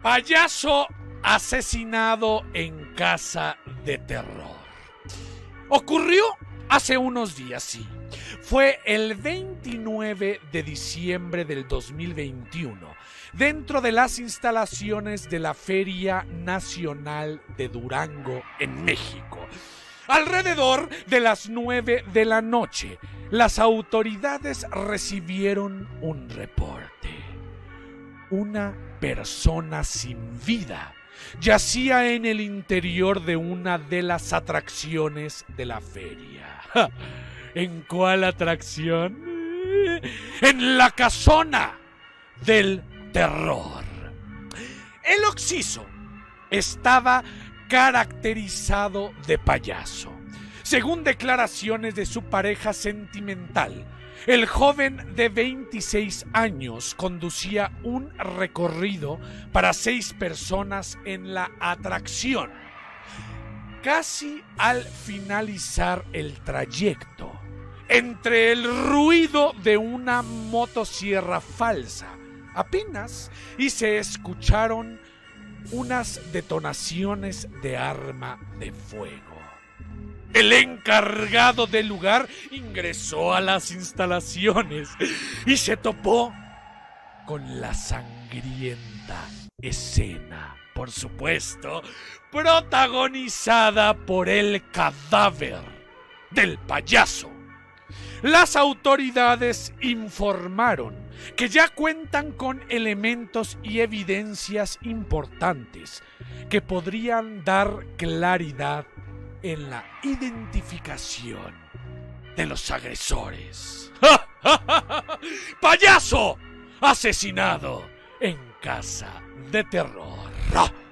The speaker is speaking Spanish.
Payaso asesinado en casa de terror. Ocurrió hace unos días, sí. Fue el 29 de diciembre del 2021, dentro de las instalaciones de la Feria Nacional de Durango, en México. Alrededor de las 9 de la noche, las autoridades recibieron un reporte. Una persona sin vida yacía en el interior de una de las atracciones de la feria. ¿En cuál atracción? En la casona del terror. El occiso estaba caracterizado de payaso. Según declaraciones de su pareja sentimental, el joven de 26 años conducía un recorrido para 6 personas en la atracción. Casi al finalizar el trayecto, entre el ruido de una motosierra falsa, apenas y se escucharon unas detonaciones de arma de fuego. El encargado del lugar ingresó a las instalaciones y se topó con la sangrienta escena, por supuesto, protagonizada por el cadáver del payaso. Las autoridades informaron que ya cuentan con elementos y evidencias importantes que podrían dar claridad en la identificación de los agresores. ¡Payaso asesinado en casa de terror!